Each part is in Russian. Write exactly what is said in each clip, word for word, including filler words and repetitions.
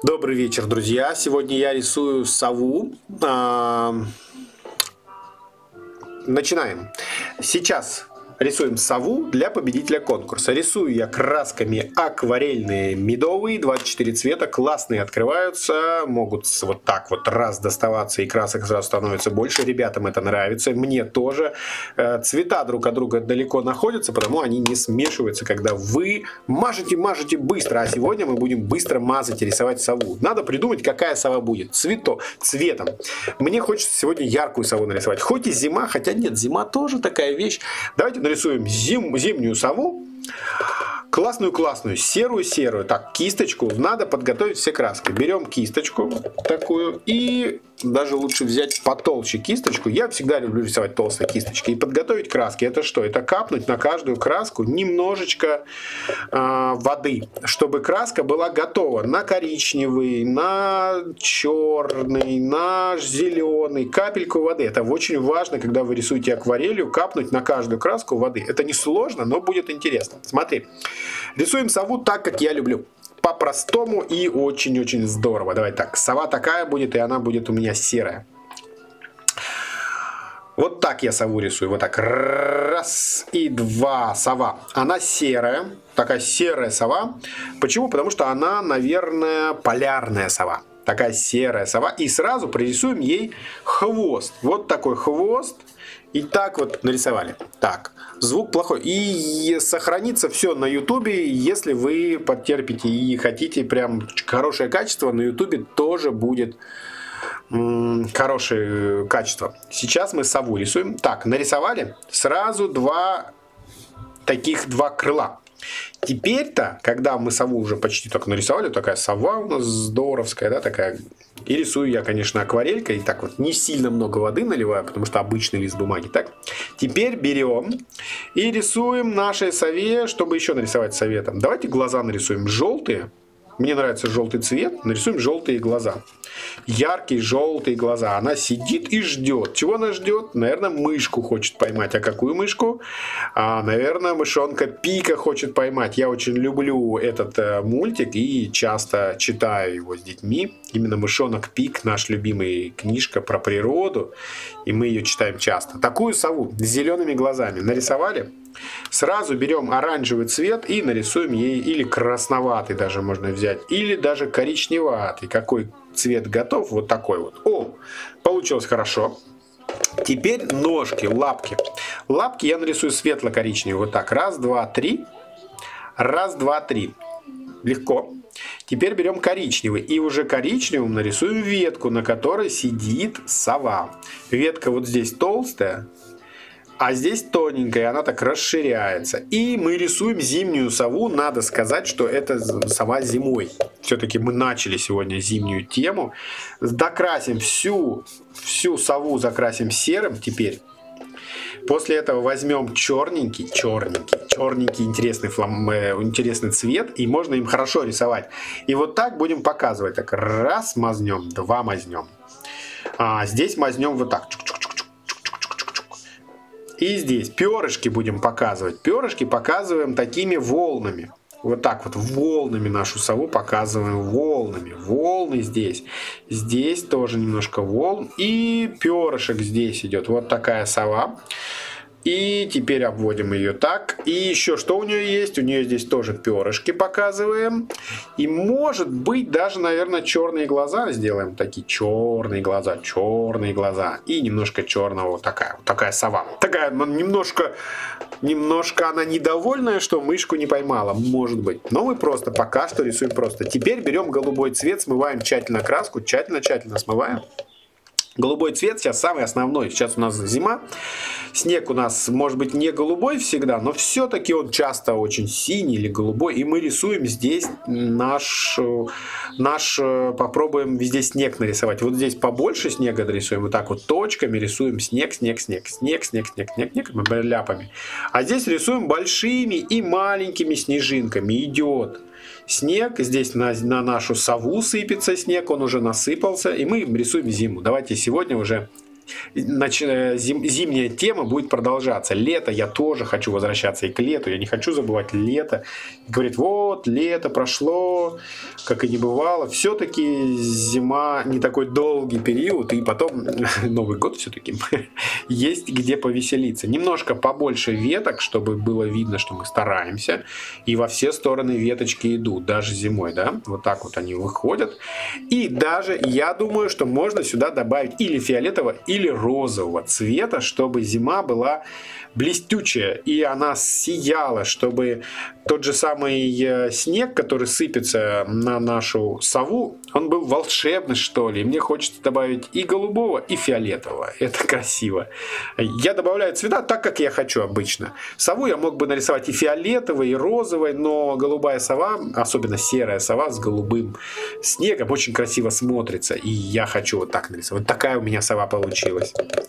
Добрый вечер, друзья. Сегодня я рисую сову. А, Начинаем. Сейчас рисуем сову для победителя конкурса. Рисую я красками акварельные медовые, двадцать четыре цвета, классные открываются, могут вот так вот раз доставаться и красок сразу становится больше. Ребятам это нравится, мне тоже. Цвета друг от друга далеко находятся, потому они не смешиваются, когда вы мажете, мажете быстро. А сегодня мы будем быстро мазать и рисовать сову. Надо придумать, какая сова будет. Цвето, цветом. Мне хочется сегодня яркую сову нарисовать. Хоть и зима, хотя нет, зима тоже такая вещь. Давайте нарисуем зим, зимнюю сову. Классную-классную, серую-серую. Так, кисточку. Надо подготовить все краски. Берем кисточку такую и даже лучше взять потолще кисточку. Я всегда люблю рисовать толстой кисточкой. И подготовить краски. Это что? Это капнуть на каждую краску немножечко э, воды, чтобы краска была готова на коричневый, на черный, на зеленый. Капельку воды. Это очень важно, когда вы рисуете акварелью, капнуть на каждую краску воды. Это не сложно, но будет интересно. Смотри. Рисуем сову так, как я люблю. По-простому и очень-очень здорово. Давай так. Сова такая будет, и она будет у меня серая. Вот так я сову рисую. Вот так. Раз и два. Сова. Она серая. Такая серая сова. Почему? Потому что она, наверное, полярная сова. Такая серая сова. И сразу прорисуем ей хвост. Вот такой хвост. И так вот нарисовали. Так, звук плохой. И сохранится все на ютубе, если вы потерпите и хотите прям хорошее качество, на ютубе тоже будет м- хорошее качество. Сейчас мы сову рисуем. Так, нарисовали. Сразу два таких два крыла. Теперь-то, когда мы сову уже почти так нарисовали, такая сова у нас здоровская, да, такая. И рисую я, конечно, акварелькой. Так вот, не сильно много воды наливаю, потому что обычный лист бумаги. Так, теперь берем и рисуем нашей сове, чтобы еще нарисовать советом. Давайте глаза нарисуем желтые. Мне нравится желтый цвет. Нарисуем желтые глаза. Яркие желтые глаза. Она сидит и ждет. Чего она ждет? Наверное, мышку хочет поймать. А какую мышку? А, наверное, мышонка Пика хочет поймать. Я очень люблю этот э, мультик и часто читаю его с детьми. Именно «Мышонок Пик», наш любимый книжка про природу. И мы ее читаем часто. Такую сову с зелеными глазами нарисовали. Сразу берем оранжевый цвет и нарисуем ей, или красноватый даже можно взять, или даже коричневатый. Какой цвет готов? Вот такой вот. О, получилось хорошо. Теперь ножки, лапки. Лапки я нарисую светло-коричневый. Вот так. Раз, два, три. Раз, два, три. Легко. Теперь берем коричневый. И уже коричневым нарисуем ветку, на которой сидит сова. Ветка вот здесь толстая. А здесь тоненькая, она так расширяется. И мы рисуем зимнюю сову. Надо сказать, что это сова зимой. Все-таки мы начали сегодня зимнюю тему. Докрасим всю, всю сову, закрасим серым теперь. После этого возьмем черненький, черненький, черненький интересный, флам, э, интересный цвет. И можно им хорошо рисовать. И вот так будем показывать. Так, раз мазнем, два мазнем. А здесь мазнем вот так. И здесь перышки будем показывать. Перышки показываем такими волнами. Вот так вот волнами нашу сову показываем. Волнами. Волны здесь. Здесь тоже немножко волн. И перышек здесь идет. Вот такая сова. И теперь обводим ее так. И еще что у нее есть? У нее здесь тоже перышки показываем. И может быть даже, наверное, черные глаза сделаем. Такие черные глаза, черные глаза. И немножко черного. Вот такая, вот такая сова. Такая немножко, немножко она недовольная, что мышку не поймала. Может быть. Но мы просто пока что рисуем просто. Теперь берем голубой цвет, смываем тщательно краску. Тщательно-тщательно смываем. Голубой цвет сейчас самый основной. Сейчас у нас зима. Снег у нас может быть не голубой всегда, но все-таки он часто очень синий или голубой. И мы рисуем здесь наш, наш... Попробуем везде снег нарисовать. Вот здесь побольше снега нарисуем. Вот так вот точками рисуем снег, снег, снег, снег, снег, снег, снег, снег, ляпами. А здесь рисуем большими и маленькими снежинками. Идет снег, здесь на, на нашу сову сыпется снег, он уже насыпался, и мы рисуем зиму. Давайте сегодня уже зим, зимняя тема будет продолжаться. Лето, я тоже хочу возвращаться и к лету. Я не хочу забывать лето. Говорит, вот, лето прошло, как и не бывало. Все-таки зима не такой долгий период, и потом Новый год все-таки есть где повеселиться. Немножко побольше веток, чтобы было видно, что мы стараемся. И во все стороны веточки идут, даже зимой, да. Вот так вот они выходят. И даже я думаю, что можно сюда добавить или фиолетового, или розового цвета, чтобы зима была блестючая и она сияла, чтобы тот же самый снег, который сыпется на нашу сову, он был волшебный, что ли. Мне хочется добавить и голубого, и фиолетового. Это красиво. Я добавляю цвета так, как я хочу обычно. Сову я мог бы нарисовать и фиолетовой, и розовой, но голубая сова, особенно серая сова с голубым снегом, очень красиво смотрится. И я хочу вот так нарисовать. Вот такая у меня сова получилась.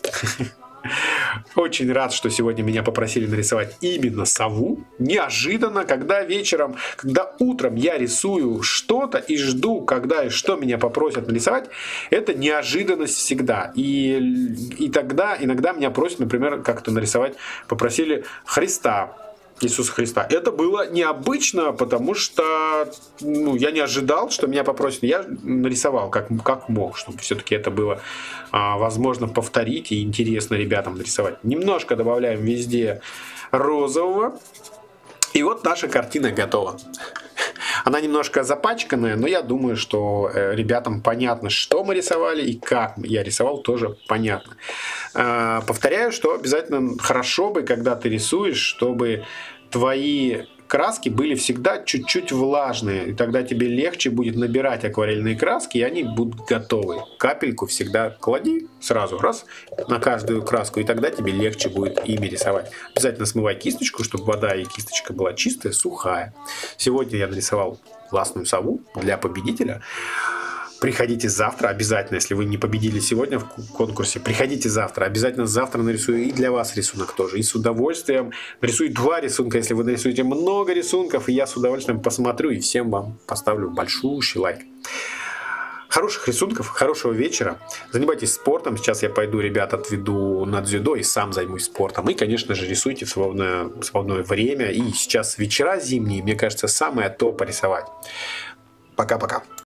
Очень рад, что сегодня меня попросили нарисовать именно сову. Неожиданно, когда вечером, когда утром я рисую что-то и жду, когда и что меня попросят нарисовать, это неожиданность всегда. И, и тогда иногда меня просят, например, как-то нарисовать, попросили Христа. Иисуса Христа. Это было необычно, потому что ну, я не ожидал, что меня попросят. Я нарисовал как, как мог, чтобы все-таки это было а, возможно повторить и интересно ребятам нарисовать. Немножко добавляем везде розового. И вот наша картина готова. Она немножко запачканная, но я думаю, что ребятам понятно, что мы рисовали и как я рисовал, тоже понятно. Повторяю, что обязательно хорошо бы, когда ты рисуешь, чтобы твои краски были всегда чуть-чуть влажные. И тогда тебе легче будет набирать акварельные краски, и они будут готовы. Капельку всегда клади сразу, раз, на каждую краску, и тогда тебе легче будет ими рисовать. Обязательно смывай кисточку, чтобы вода и кисточка была чистая, сухая. Сегодня я нарисовал классную сову для победителя. Приходите завтра обязательно, если вы не победили сегодня в конкурсе, приходите завтра, обязательно завтра нарисую и для вас рисунок тоже, и с удовольствием нарисую два рисунка, если вы нарисуете много рисунков, и я с удовольствием посмотрю и всем вам поставлю большущий лайк. Хороших рисунков, хорошего вечера, занимайтесь спортом, сейчас я пойду ребят отведу на дзюдо и сам займусь спортом, и конечно же рисуйте в свободное, в свободное время, и сейчас вечера зимние, мне кажется, самое то порисовать. Пока-пока.